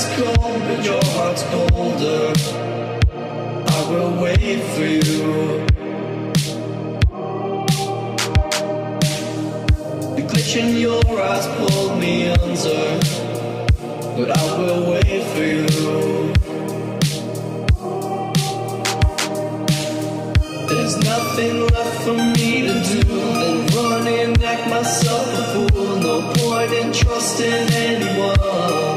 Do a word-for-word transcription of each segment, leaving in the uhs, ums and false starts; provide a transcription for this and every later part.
is cold, but your heart's colder. I will wait for you. The glitch in your eyes pulled me under, but I will wait for you. There's nothing left for me to do than run and act myself a fool. No point in trusting anyone.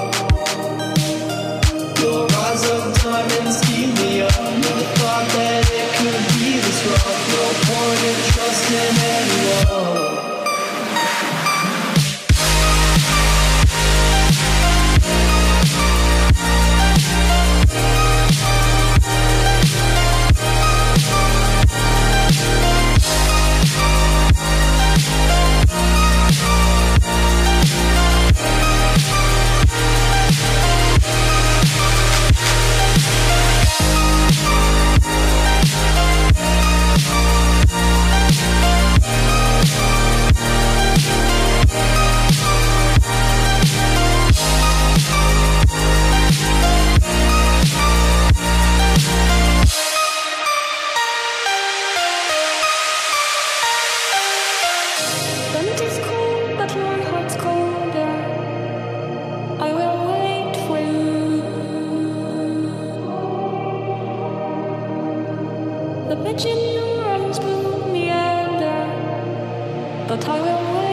Your eyes of diamonds keep me up. Never thought that it could be this rough. No point in trusting anyone. The bitch in your eyes pulled me under, but I will wait.